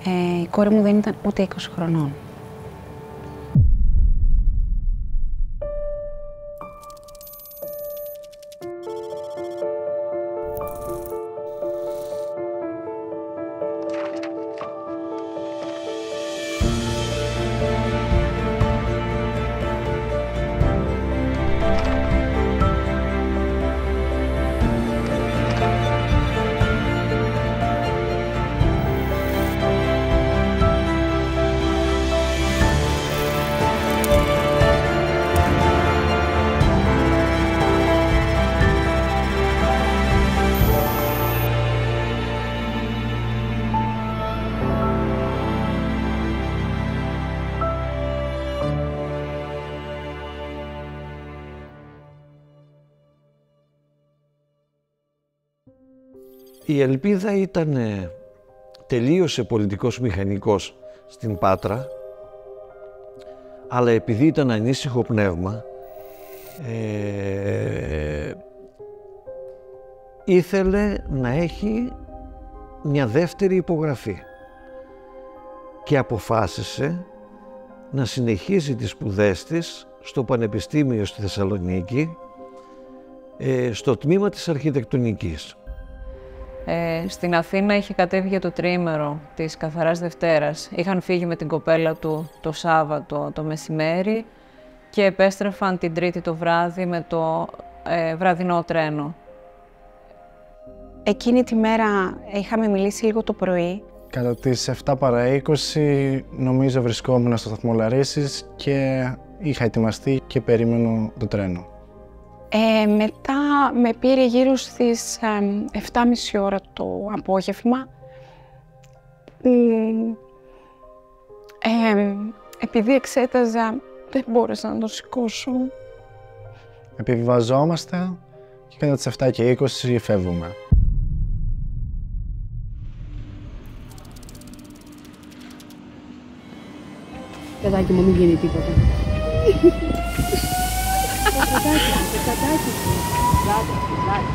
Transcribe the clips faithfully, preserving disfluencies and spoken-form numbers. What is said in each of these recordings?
Ε, η κόρη μου δεν ήταν ούτε είκοσι χρονών. Η ελπίδα ήταν, τελείωσε πολιτικός μηχανικός στην Πάτρα, αλλά επειδή ήταν ανήσυχο πνεύμα, ε, ήθελε να έχει μια δεύτερη υπογραφή και αποφάσισε να συνεχίσει τις σπουδές της στο Πανεπιστήμιο στη Θεσσαλονίκη, ε, στο τμήμα της αρχιτεκτονικής. Ε, στην Αθήνα είχε κατέβει για το τριήμερο της Καθαράς Δευτέρας. Είχαν φύγει με την κοπέλα του το Σάββατο το μεσημέρι και επέστρεφαν την Τρίτη το βράδυ με το ε, βραδινό τρένο. Εκείνη τη μέρα είχαμε μιλήσει λίγο το πρωί. Κατά τις επτά παρά είκοσι νομίζω βρισκόμουν στο σταθμό Λαρίσης και είχα ετοιμαστεί και περίμενω το τρένο. Ε, μετά με πήρε γύρω στις ε, επτά και μισή ώρα το απόγευμα. Ε, επειδή εξέταζα, δεν μπόρεσα να το σηκώσω. Επιβιβαζόμαστε και κατά τις επτά και είκοσι φεύγουμε. Παιδάκι μου, μην γίνει τίποτα. Το κατάκι σου, το κατάκι σου. Λάτε, λάτε,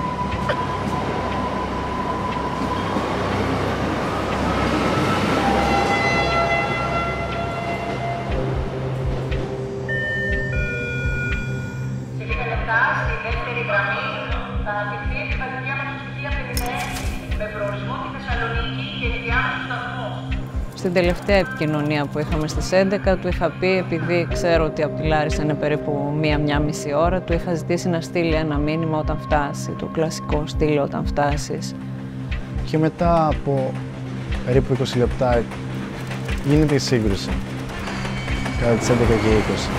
Σε λίγα λεπτά, στη δεύτερη γραμμή, θα αφηθεί η επιμελητία μας στη Θεία πενήντα έξι, με προορισμό τη Θεσσαλονίκη και ενδιάμεσο σταθμό. Στην τελευταία επικοινωνία που είχαμε στις έντεκα, του είχα πει, επειδή ξέρω ότι από τη Λάρισα είναι περίπου μία-μία μισή ώρα, του είχα ζητήσει να στείλει ένα μήνυμα όταν φτάσει, το κλασικό στείλει όταν φτάσεις. Και μετά από περίπου είκοσι λεπτά γίνεται η σύγκρουση, κατά τις έντεκα και είκοσι.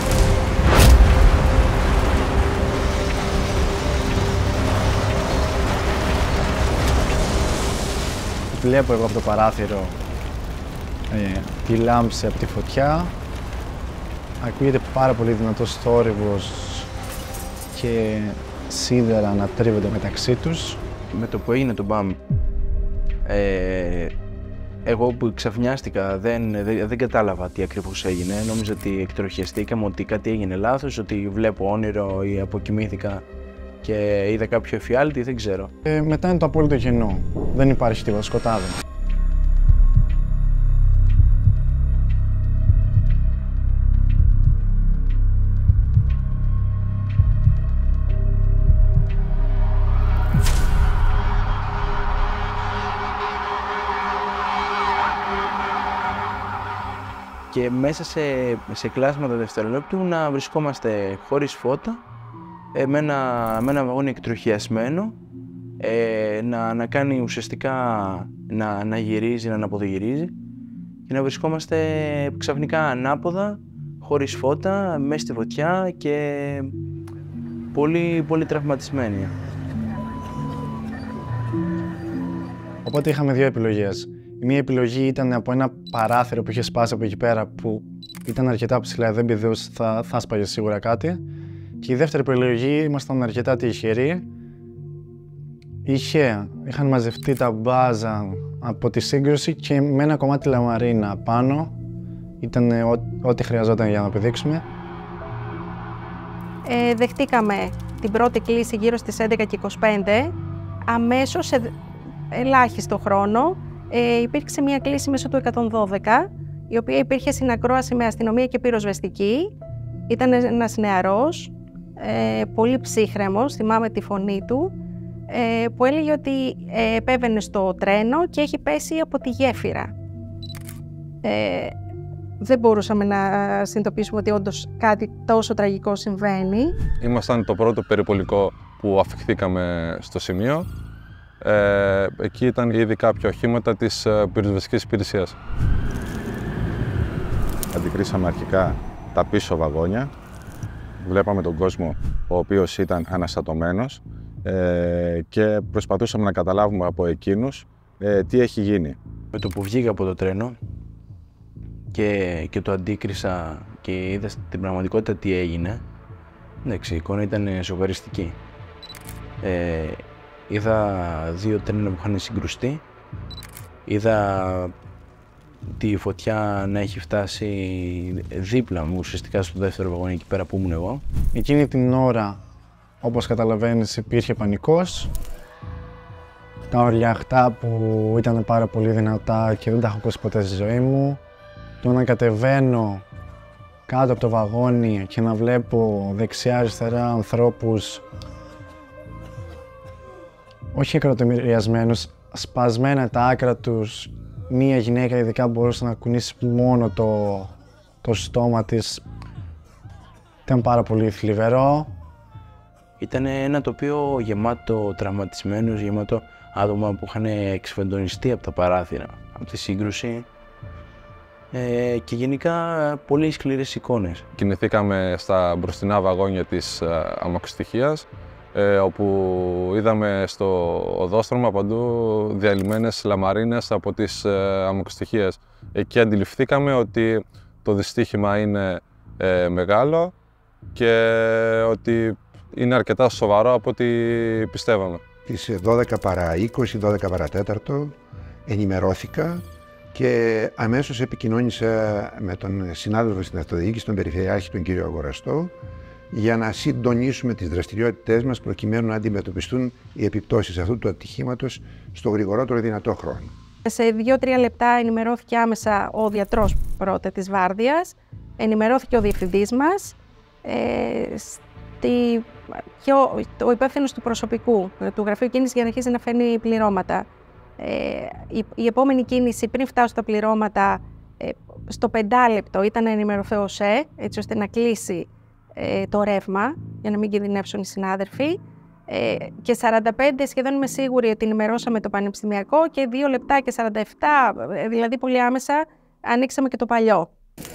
Βλέπω εγώ από το παράθυρο ε, τη λάμψη από τη φωτιά. Ακούγεται πάρα πολύ δυνατός θόρυβος και σίδερα να τρίβονται μεταξύ τους. Με το που έγινε το μπαμ, ε, εγώ που ξαφνιάστηκα δεν, δεν, δεν κατάλαβα τι ακριβώς έγινε. Νόμιζα ότι εκτροχιαστήκαμε, ότι κάτι έγινε λάθος, ότι βλέπω όνειρο ή αποκοιμήθηκα και είδα κάποιο εφιάλτη, δεν ξέρω. Ε, μετά είναι το απόλυτο κενό. Δεν υπάρχει τίποτα, σκοτάδι. Και μέσα σε, σε κλάσματα δευτερολέπτου να βρισκόμαστε χωρίς φώτα, ε, με, ένα, με ένα βαγόνι εκτροχιασμένο, ε, να, να κάνει ουσιαστικά να, να γυρίζει, να αναποδογυρίζει και να βρισκόμαστε ξαφνικά ανάποδα, χωρίς φώτα, μέσα στη φωτιά και πολύ, πολύ τραυματισμένοι. Οπότε είχαμε δύο επιλογές. Η μία επιλογή ήταν από ένα παράθυρο που είχε σπάσει από εκεί πέρα, που ήταν αρκετά ψηλά, δεν πηδούσε, θα, θα σπάγε σίγουρα κάτι. Και η δεύτερη επιλογή ήμασταν αρκετά τυχεροί. Είχε, είχαν μαζευτεί τα μπάζα από τη σύγκρουση και με ένα κομμάτι λαμαρίνα πάνω. Ήταν ό,τι χρειαζόταν για να πηδήξουμε. Ε, δεχτήκαμε την πρώτη κλήση γύρω στις έντεκα και είκοσι πέντε, αμέσως σε ελάχιστο χρόνο ε, υπήρξε μια κλήση μέσω του εκατόν δώδεκα, η οποία υπήρχε συνακρόαση με αστυνομία και πυροσβεστική. Ήταν ένας νεαρός, ε, πολύ ψύχρεμος, θυμάμαι τη φωνή του, ε, που έλεγε ότι ε, επέβαινε στο τρένο και έχει πέσει από τη γέφυρα. Ε, δεν μπορούσαμε να συνειδητοποιήσουμε ότι όντως κάτι τόσο τραγικό συμβαίνει. Ήμασταν το πρώτο περιπολικό που αφιχθήκαμε στο σημείο. Ε, εκεί ήταν ήδη κάποια οχήματα της πυροσβεστικής υπηρεσίας. Αντικρίσαμε αρχικά τα πίσω βαγόνια. Βλέπαμε τον κόσμο ο οποίος ήταν αναστατωμένος ε, και προσπαθούσαμε να καταλάβουμε από εκείνους ε, τι έχει γίνει. Με το που βγήκα από το τρένο και, και το αντίκρισα και είδα στην πραγματικότητα τι έγινε, εντάξει, η εικόνα ήταν σοκαριστική. Ε, είδα δύο τρένα που είχαν συγκρουστεί, είδα τη φωτιά να έχει φτάσει δίπλα μου, ουσιαστικά στο δεύτερο βαγόνι εκεί πέρα που ήμουν εγώ. Εκείνη την ώρα, όπως καταλαβαίνεις, υπήρχε πανικός. Τα ορλιαχτά που ήταν πάρα πολύ δυνατά και δεν τα έχω ακούσει ποτέ στη ζωή μου. Το να κατεβαίνω κάτω από το βαγόνι και να βλέπω δεξιά-αριστερά ανθρώπους, όχι ακροτηριασμένους, σπασμένα τα άκρα τους. Μία γυναίκα ειδικά μπορούσε να κουνήσει μόνο το, το στόμα της. Ήταν πάρα πολύ θλιβερό. Ήταν ένα τοπίο γεμάτο τραυματισμένους, γεμάτο άτομα που είχαν εξφεντονιστεί από τα παράθυρα, από τη σύγκρουση ε, και γενικά πολύ σκληρές εικόνες. Κινηθήκαμε στα μπροστινά βαγόνια της αμαξοστοιχείας, ε, όπου είδαμε στο οδόστρωμα παντού διαλυμένες λαμαρίνες από τις ε, αμαξοστοιχείες. Εκεί αντιληφθήκαμε ότι το δυστύχημα είναι ε, μεγάλο και ότι είναι αρκετά σοβαρό από ό,τι πιστεύαμε. Τις δώδεκα παρά είκοσι, δώδεκα παρά τέταρτο ενημερώθηκα και αμέσως επικοινώνησα με τον συνάδελφο στην αυτοδιοίκηση, τον Περιφερειάρχη, τον κύριο Αγοραστό, για να συντονίσουμε τις δραστηριότητές μας προκειμένου να αντιμετωπιστούν οι επιπτώσεις αυτού του ατυχήματος στο γρηγορότερο δυνατό χρόνο. Σε δύο-τρία λεπτά ενημερώθηκε άμεσα ο διατρός πρώτα της βάρδιας, ενημερώθηκε ο διευθυντής μας, ε, στη, και ο, ο υπεύθυνος του προσωπικού του Γραφείου Κίνησης για να αρχίσει να φέρνει πληρώματα. Ε, η, η επόμενη κίνηση πριν φτάσουν τα πληρώματα, ε, στο πεντάλεπτο ήταν να ενημερωθεί ο ΣΕ, έτσι ώστε να κλείσει ε, το ρεύμα, για να μην κινδυνεύσουν οι συνάδελφοι. Ε, και σαράντα πέντε σχεδόν είμαι σίγουρη ότι ενημερώσαμε το πανεπιστημιακό και δύο λεπτά και σαράντα επτά, δηλαδή πολύ άμεσα, ανοίξαμε και το παλιό.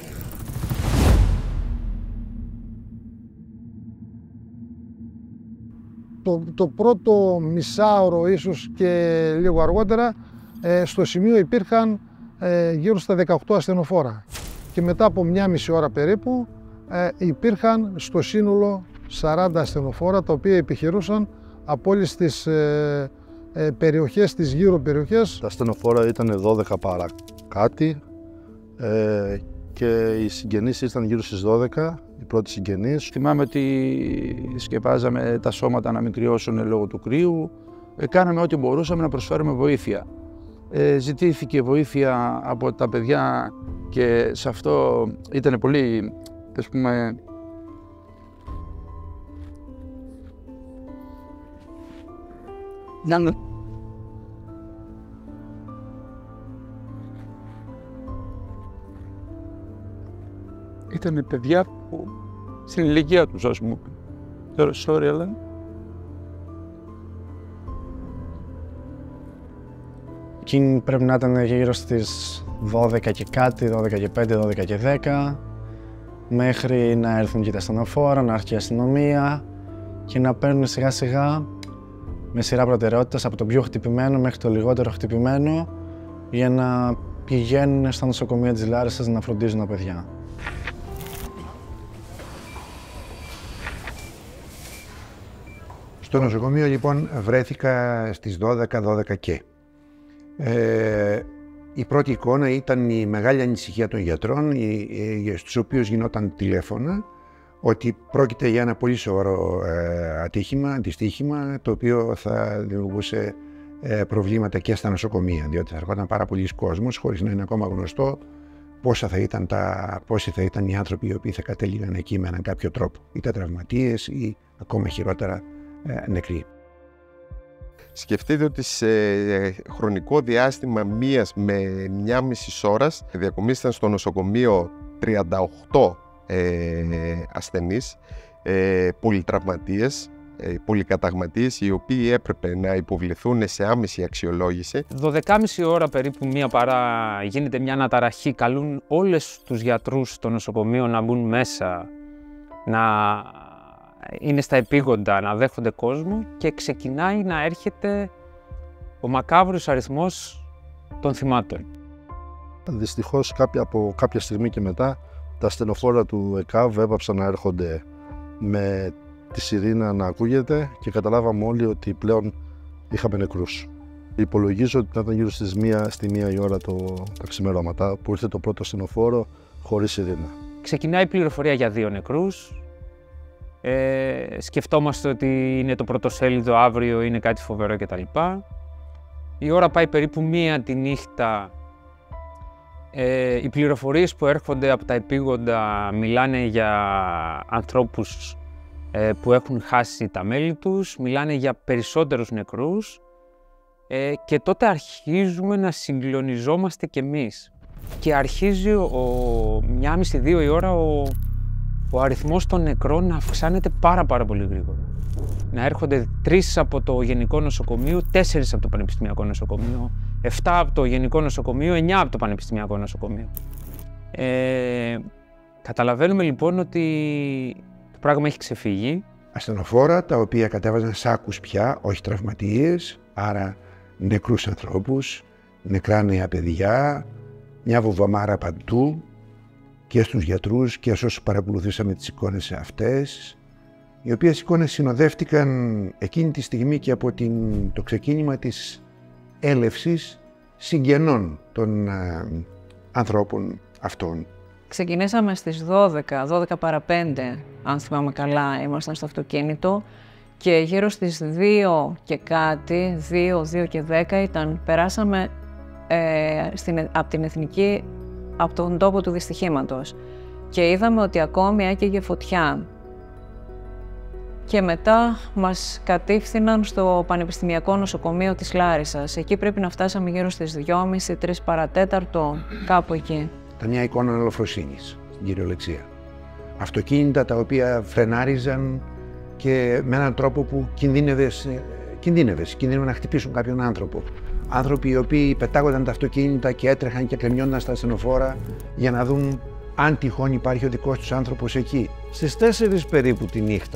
Το, το πρώτο μισάωρο, ίσως και λίγο αργότερα, ε, στο σημείο υπήρχαν ε, γύρω στα δεκαοκτώ ασθενοφόρα. Και μετά από μια μισή ώρα περίπου ε, υπήρχαν στο σύνολο σαράντα ασθενοφόρα, τα οποία επιχειρούσαν από όλες τις ε, ε, περιοχές, τις γύρω περιοχές. Τα ασθενοφόρα ήταν δώδεκα παρά κάτι ε, και οι συγγενείς ήταν γύρω στις δώδεκα, οι πρώτοι συγγενείς. Θυμάμαι ότι σκεπάζαμε τα σώματα να μην κρυώσουν λόγω του κρύου. Ε, κάναμε ό,τι μπορούσαμε να προσφέρουμε βοήθεια. Ε, ζητήθηκε βοήθεια από τα παιδιά και σε αυτό ήταν πολύ, ας πούμε, να... Ήτανε παιδιά που στην ηλικία τους, ας πούμε. Τώρα, sorry, αλλά... Εκείνη πρέπει να ήταν γύρω στις δώδεκα και κάτι, δώδεκα και πέντε, δώδεκα και δέκα, μέχρι να έρθουν και τα ασθενοφόρα, να έρθει η αστυνομία και να παίρνουν σιγά σιγά με σειρά προτεραιότητας από το πιο χτυπημένο μέχρι το λιγότερο χτυπημένο για να πηγαίνουν στα νοσοκομεία της Λάρισσας να φροντίζουν τα παιδιά. Στο νοσοκομείο λοιπόν βρέθηκα στις δώδεκα, δώδεκα και. Ε, η πρώτη εικόνα ήταν η μεγάλη ανησυχία των γιατρών, οι, οι, στους οποίους γινόταν τηλέφωνα, ότι πρόκειται για ένα πολύ σοβαρό ε, ατύχημα, αντιστοίχημα, το οποίο θα δημιουργούσε ε, προβλήματα και στα νοσοκομεία, διότι θα ερχόταν πάρα πολλοί κόσμος χωρίς να είναι ακόμα γνωστό πόσα θα ήταν τα, πόσοι θα ήταν οι άνθρωποι οι οποίοι θα κατέληγαν εκεί με έναν κάποιο τρόπο, είτε τραυματίες ή ακόμα χειρότερα ε, νεκροί. Σκεφτείτε ότι σε χρονικό διάστημα μίας με μια μισή ώρας διακομίστηκαν στο νοσοκομείο τριάντα οκτώ ε, ασθενείς, ε, πολυτραυματίες, ε, πολυκαταγματίες, οι οποίοι έπρεπε να υποβληθούν σε άμεση αξιολόγηση. δώδεκα και μισή ώρα περίπου μία παρά γίνεται μια αναταραχή. Καλούν όλες τους γιατρούς στο νοσοκομείο να μπουν μέσα, να είναι στα επίγοντα, να δέχονται κόσμο και ξεκινάει να έρχεται ο μακάβρος αριθμός των θυμάτων. Δυστυχώς κάποια, από κάποια στιγμή και μετά τα ασθενοφόρα του ΕΚΑΒ έπαψαν να έρχονται με τη σιρήνα να ακούγεται και καταλάβαμε όλοι ότι πλέον είχαμε νεκρούς. Υπολογίζω ότι ήταν γύρω στις μία, στη μία η ώρα το, τα ξημερώματα που ήρθε το πρώτο ασθενοφόρο χωρίς σιρήνα. Ξεκινάει η πληροφορία για δύο νεκρούς. Ε, σκεφτόμαστε ότι είναι το πρωτοσέλιδο, αύριο είναι κάτι φοβερό κτλ. Η ώρα πάει περίπου μία τη νύχτα. Ε, οι πληροφορίες που έρχονται από τα επίγοντα μιλάνε για ανθρώπους ε, που έχουν χάσει τα μέλη τους, μιλάνε για περισσότερους νεκρούς ε, και τότε αρχίζουμε να συγκλονιζόμαστε κι εμείς. Και αρχίζει ο, μια μισή δύο η ώρα ο, ο αριθμός των νεκρών να αυξάνεται πάρα πάρα πολύ γρήγορα. Να έρχονται τρεις από το Γενικό Νοσοκομείο, τέσσερις από το Πανεπιστημιακό Νοσοκομείο, εφτά από το Γενικό Νοσοκομείο, εννιά από το Πανεπιστημιακό Νοσοκομείο. Ε, καταλαβαίνουμε λοιπόν ότι το πράγμα έχει ξεφύγει. Ασθενοφόρα τα οποία κατέβαζαν σάκους πια, όχι τραυματίες, άρα νεκρούς ανθρώπους, νεκρά νέα παιδιά, μια βουβαμάρα παντού και στους γιατρούς και σε όσους παρακολουθήσαμε τις εικόνες αυτές, οι οποίες εικόνες συνοδεύτηκαν εκείνη τη στιγμή και από την, το ξεκίνημα της έλευσης συγγενών των α, ανθρώπων αυτών. Ξεκινήσαμε στις δώδεκα, δώδεκα παρά πέντε, αν θυμάμαι καλά, ήμασταν στο αυτοκίνητο και γύρω στις δύο και κάτι, δύο, δύο και δέκα ήταν, περάσαμε ε, στην, από την Εθνική, από τον τόπο του δυστυχήματος και είδαμε ότι ακόμη έκαιγε φωτιά. Και μετά μας κατήφθηναν στο Πανεπιστημιακό Νοσοκομείο της Λάρισσας. Εκεί πρέπει να φτάσαμε γύρω στις δυόμιση, τρεις παρατέταρτο, κάπου εκεί. Ήταν μια εικόνα αλοφροσύνης, στην κυριολεξία. Αυτοκίνητα τα οποία φρενάριζαν και με έναν τρόπο που κινδύνευες, κινδύνευες, κινδύνευε να χτυπήσουν κάποιον άνθρωπο. Άνθρωποι οι οποίοι πετάγονταν τα αυτοκίνητα και έτρεχαν και κρεμιόνταν στα ασθενοφόρα για να δουν αν τυχόν υπάρχει ο δικός τους άνθρωπος εκεί. Στις τέσσερις περίπου τη νύχτα,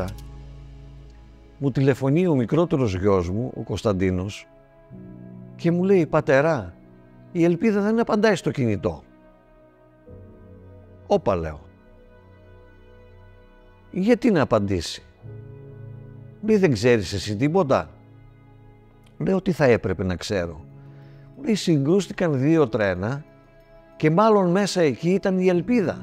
μου τηλεφωνεί ο μικρότερος γιος μου, ο Κωνσταντίνος, και μου λέει «Πατερά, η Ελπίδα δεν απαντάει στο κινητό». Όπα, λέω. Γιατί να απαντήσει. Λέει «Δεν ξέρεις εσύ τίποτα». Λέω «Τι θα έπρεπε να ξέρω». Λέει «Συγκρούστηκαν δύο τρένα και μάλλον μέσα εκεί ήταν η Ελπίδα».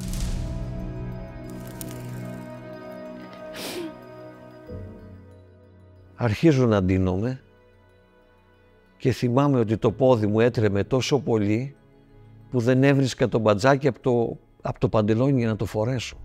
Αρχίζω να ντύνομαι και θυμάμαι ότι το πόδι μου έτρεμε τόσο πολύ που δεν έβρισκα το μπατζάκι από το, από το παντελόνι για να το φορέσω.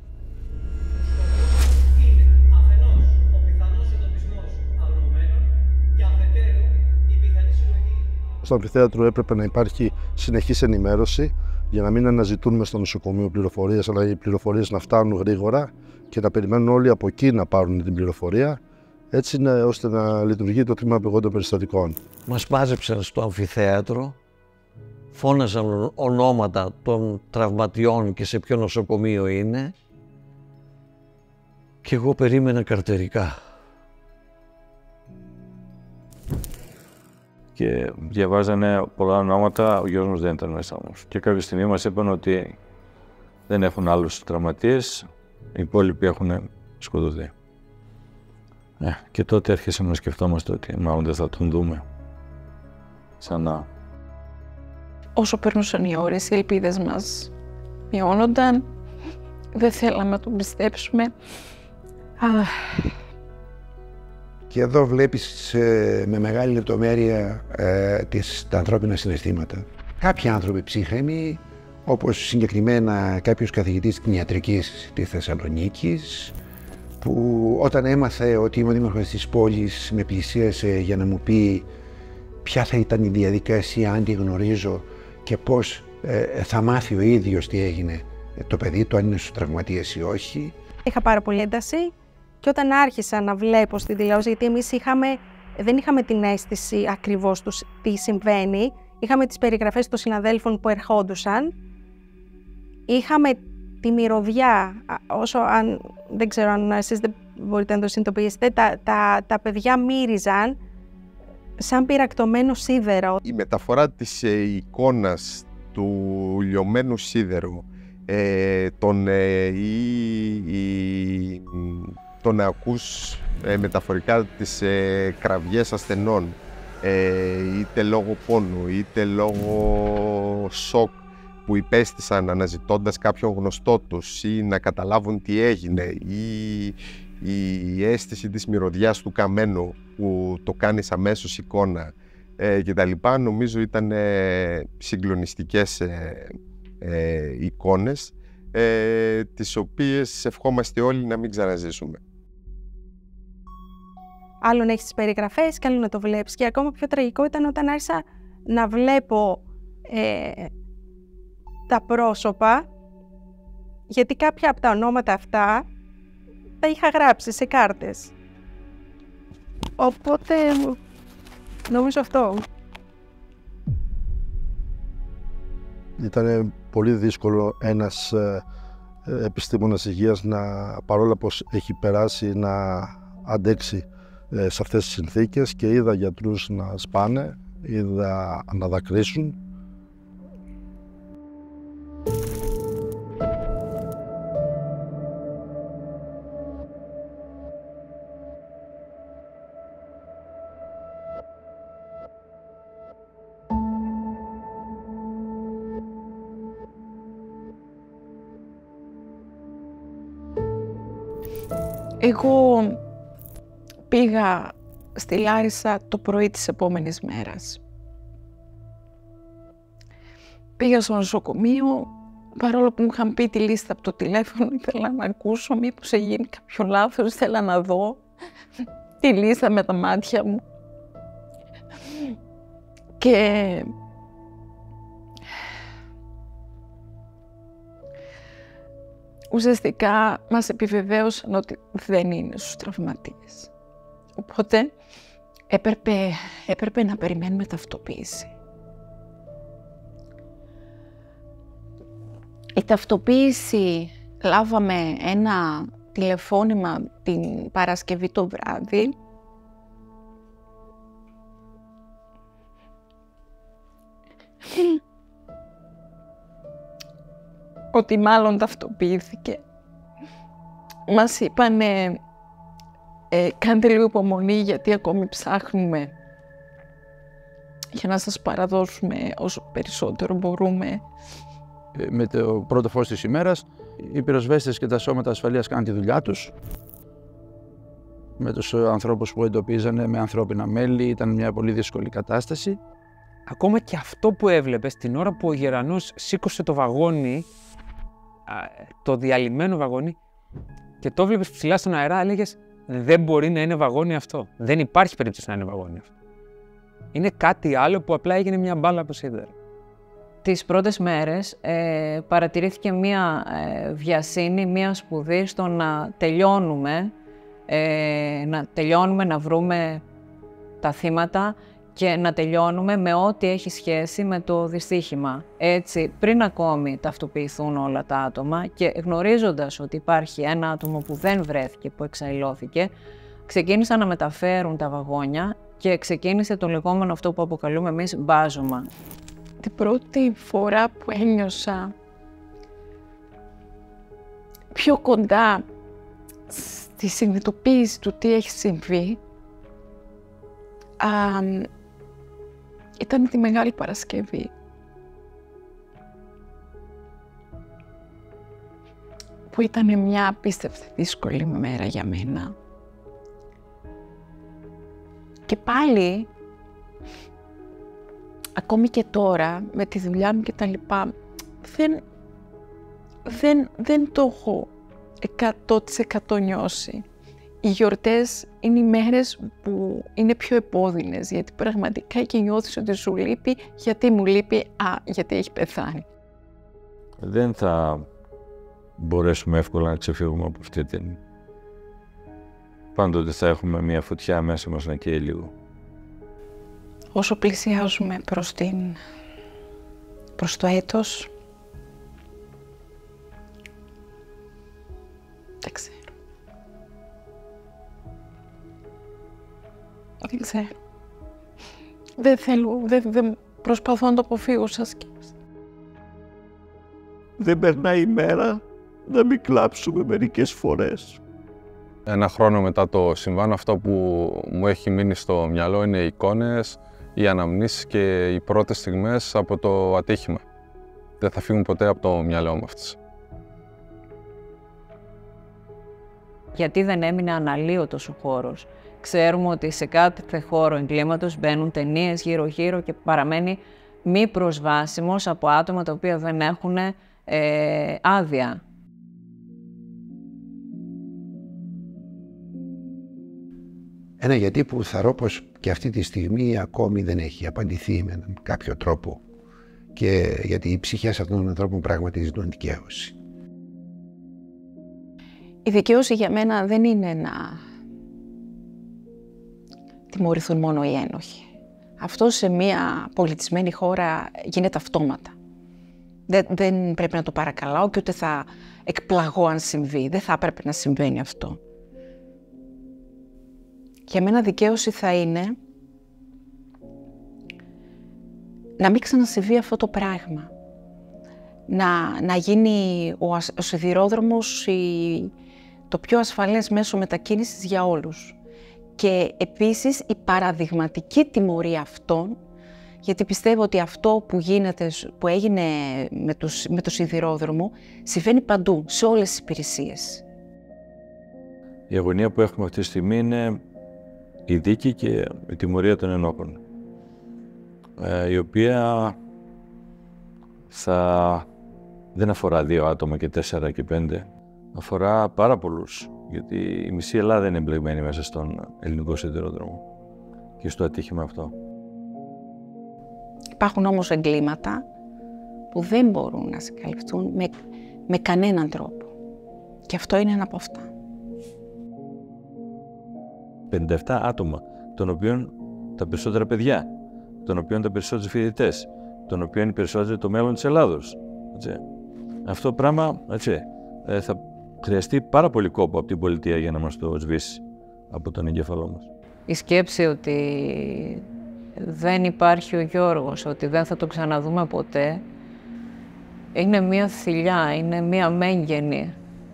Είναι αφενός ο πιθανός εντοπισμός αγνοωμένων και αφετέρου η πιθανή συλλογή. Στο αμφιθέατρο έπρεπε να υπάρχει συνεχής ενημέρωση για να μην αναζητούν στο νοσοκομείο πληροφορίες, αλλά οι πληροφορίες να φτάνουν γρήγορα και να περιμένουν όλοι από εκεί να πάρουν την πληροφορία. Έτσι είναι ώστε να λειτουργεί το τμήμα επιγόντων περιστατικών. Μας μάζεψαν στο αμφιθέατρο, φώναζαν ονόματα των τραυματιών και σε ποιο νοσοκομείο είναι και εγώ περίμενα καρτερικά. Και διαβάζανε πολλά ονόματα, ο γιος μας δεν ήταν μέσα όμως. Και κάποια στιγμή μας είπαν ότι δεν έχουν άλλους τραυματίες, οι υπόλοιποι έχουν σκοτωθεί. Ε, και τότε αρχίσαμε να σκεφτόμαστε ότι μάλλον δεν θα τον δούμε ξανά. Όσο περνούσαν οι ώρες, οι ελπίδες μας μειώνονταν. Δεν θέλαμε να τον πιστέψουμε. Αλλά Και εδώ βλέπεις ε, με μεγάλη λεπτομέρεια ε, τις, τα ανθρώπινα συναισθήματα. Κάποιοι άνθρωποι ψύχρεμοι, όπως συγκεκριμένα κάποιος καθηγητής κτηνιατρικής της Θεσσαλονίκης, που όταν έμαθε ότι είμαι ο δήμαρχος της πόλης με πλησίασε για να μου πει ποια θα ήταν η διαδικασία αν τη γνωρίζω και πώς ε, θα μάθει ο ίδιος τι έγινε το παιδί του, αν είναι στους τραυματίες ή όχι. Είχα πάρα πολύ ένταση και όταν άρχισα να βλέπω στην τηλεόραση, γιατί εμείς είχαμε, δεν είχαμε την αίσθηση ακριβώς του τι συμβαίνει, είχαμε τις περιγραφές των συναδέλφων που ερχόντουσαν, είχαμε τη μυρωδιά, όσο αν, δεν ξέρω αν εσείς δεν μπορείτε να το συνειδητοποιήσετε, τα, τα, τα παιδιά μύριζαν σαν πυρακτωμένο σίδερο. Η μεταφορά της ε, εικόνας του λιωμένου σίδερου, ε, τον, ε, ή, ή, το να ακούς ε, μεταφορικά τις ε, κραυγές ασθενών, ε, είτε λόγω πόνου, είτε λόγω σοκ που υπέστησαν αναζητώντας κάποιον γνωστό τους ή να καταλάβουν τι έγινε, ή η αίσθηση της μυρωδιάς του καμένου που το κάνεις αμέσως εικόνα ε, και τα λοιπά, νομίζω ήταν ε, συγκλονιστικές ε, ε, εικόνες ε, τις οποίες ευχόμαστε όλοι να μην ξαναζήσουμε. Άλλο να έχεις τις περιγραφές και άλλο να το βλέπεις. Και ακόμα πιο τραγικό ήταν όταν άρχισα να βλέπω ε, τα πρόσωπα, γιατί κάποια από τα ονόματα αυτά τα είχα γράψει σε κάρτες. Οπότε, νομίζω αυτό. Ήταν πολύ δύσκολο ένας ε, επιστήμονας υγείας, να, παρόλα πως έχει περάσει, να αντέξει ε, σε αυτές τις συνθήκες, και είδα γιατρούς να σπάνε, είδα να δακρύσουν. Εγώ πήγα στη Λάρισα το πρωί της επόμενης μέρας. Πήγα στο νοσοκομείο, παρόλο που μου είχαν πει τη λίστα από το τηλέφωνο, ήθελα να ακούσω μήπως έγινε κάποιο λάθος, ήθελα να δω τη λίστα με τα μάτια μου. Και ουσιαστικά μας επιβεβαίωσαν ότι δεν είναι στους τραυματίες. Οπότε έπρεπε, έπρεπε να περιμένουμε ταυτοποίηση. Η ταυτοποίηση, λάβαμε ένα τηλεφώνημα την Παρασκευή το βράδυ. Ότι μάλλον ταυτοποιήθηκε. Μας είπανε ε, κάντε λίγο υπομονή γιατί ακόμη ψάχνουμε για να σας παραδώσουμε όσο περισσότερο μπορούμε. Με το πρώτο φως της ημέρας, οι πυροσβέστες και τα σώματα ασφαλείας κάνουν τη δουλειά τους. Με τους ανθρώπους που εντοπίζανε με ανθρώπινα μέλη, ήταν μια πολύ δύσκολη κατάσταση. Ακόμα και αυτό που έβλεπες την ώρα που ο γερανός σήκωσε το βαγόνι, το διαλυμένο βαγόνι, και το βλέπεις ψηλά στον αέρα, έλεγες δεν μπορεί να είναι βαγόνι αυτό. Δεν υπάρχει περίπτωση να είναι βαγόνι αυτό. Είναι κάτι άλλο που απλά έγινε μια μπάλα από σίδερο. Τις πρώτες μέρες ε, παρατηρήθηκε μία ε, βιασύνη, μία σπουδή στο να τελειώνουμε, ε, να τελειώνουμε να βρούμε τα θύματα και να τελειώνουμε με ό,τι έχει σχέση με το δυστύχημα. Έτσι, πριν ακόμη ταυτοποιηθούν όλα τα άτομα και γνωρίζοντας ότι υπάρχει ένα άτομο που δεν βρέθηκε, που εξαϊλώθηκε, ξεκίνησαν να μεταφέρουν τα βαγόνια και ξεκίνησε το λεγόμενο αυτό που αποκαλούμε εμείς μπάζωμα. Την πρώτη φορά που ένιωσα πιο κοντά στη συνειδητοποίηση του τι έχει συμβεί, α, ήταν τη Μεγάλη Παρασκευή. Που ήταν μια απίστευτη δύσκολη μέρα για μένα. Και πάλι, ακόμη και τώρα, με τη δουλειά μου και τα λοιπά, δεν, δεν, δεν το έχω εκατό τοις εκατό νιώσει. Οι γιορτές είναι οι μέρες που είναι πιο επώδυνες, γιατί πραγματικά και νιώθεις ότι σου λείπει, γιατί μου λείπει, α, γιατί έχει πεθάνει. Δεν θα μπορέσουμε εύκολα να ξεφύγουμε από αυτή την... Πάντοτε θα έχουμε μια φωτιά μέσα μας να καίει λίγο. Όσο πλησιάζουμε προς, την... προς το έτος, δεν ξέρω. Δεν ξέρω. Δεν θέλω, δεν, δεν προσπαθώ να το αποφύγω σαν σκέψη. Δεν περνάει η μέρα να μην κλάψουμε μερικές φορές. Ένα χρόνο μετά το συμβάν, αυτό που μου έχει μείνει στο μυαλό είναι οι εικόνες, οι αναμνήσεις και οι πρώτες στιγμές από το ατύχημα. Δεν θα φύγουν ποτέ από το μυαλό μου αυτές. Γιατί δεν έμεινε αναλύωτος ο χώρος. Ξέρουμε ότι σε κάθε χώρο εγκλήματος μπαίνουν ταινίες γύρω-γύρω και παραμένει μη προσβάσιμος από άτομα τα οποία δεν έχουν ε, άδεια. Ένα γιατί που θαρώ πως και αυτή τη στιγμή ακόμη δεν έχει απαντηθεί με κάποιο τρόπο, και γιατί οι ψυχές αυτών των ανθρώπων πράγματι ζητούν δικαίωση. Η δικαίωση για μένα δεν είναι να τιμωρηθούν μόνο οι ένοχοι. Αυτό σε μια πολιτισμένη χώρα γίνεται αυτόματα. Δεν, δεν πρέπει να το παρακαλάω και ούτε θα εκπλαγώ αν συμβεί. Δεν θα έπρεπε να συμβαίνει αυτό. Για μένα δικαίωση θα είναι να μην ξανασυμβεί αυτό το πράγμα. Να, να γίνει ο, ο σιδηρόδρομος η, το πιο ασφαλές μέσο μετακίνησης για όλους. Και επίσης η παραδειγματική τιμωρία αυτών, γιατί πιστεύω ότι αυτό που, γίνεται, που έγινε με, τους, με το σιδηρόδρομο συμβαίνει παντού, σε όλες τις υπηρεσίες. Η αγωνία που έχουμε αυτή τη στιγμή είναι η δίκη και η τιμωρία των ενόχων, ε, η οποία θα δεν αφορά δύο άτομα και τέσσερα και πέντε, αφορά πάρα πολλούς, γιατί η μισή Ελλάδα είναι εμπλεγμένη μέσα στον ελληνικό σιδηρόδρομο και στο ατύχημα αυτό. Υπάρχουν όμως εγκλήματα που δεν μπορούν να συγκαλυφθούν με, με κανέναν τρόπο. Και αυτό είναι ένα από αυτά. πενήντα επτά άτομα, των οποίων τα περισσότερα παιδιά, των οποίων τα περισσότεροι φοιτητές, των οποίων οι περισσότεροι το μέλλον της Ελλάδος. Έτσι. Αυτό πράγμα έτσι, θα χρειαστεί πάρα πολύ κόπο από την πολιτεία για να μας το σβήσει από τον εγκέφαλό μας. Η σκέψη ότι δεν υπάρχει ο Γιώργος, ότι δεν θα το ξαναδούμε ποτέ, είναι μία θηλιά, είναι μία μέγενη.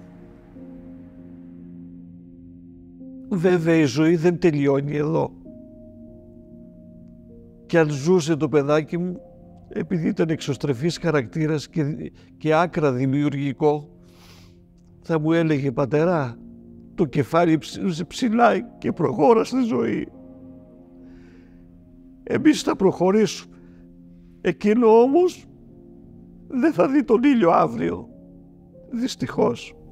Βέβαια η ζωή δεν τελειώνει εδώ. Και αν ζούσε το παιδάκι μου, επειδή ήταν εξωστρεφής χαρακτήρας και, και άκρα δημιουργικό, θα μου έλεγε «Πατερά, το κεφάλι ψηλά και προχώρα στη ζωή». Εμείς θα προχωρήσουμε. Εκείνο όμως δεν θα δει τον ήλιο αύριο. Δυστυχώς.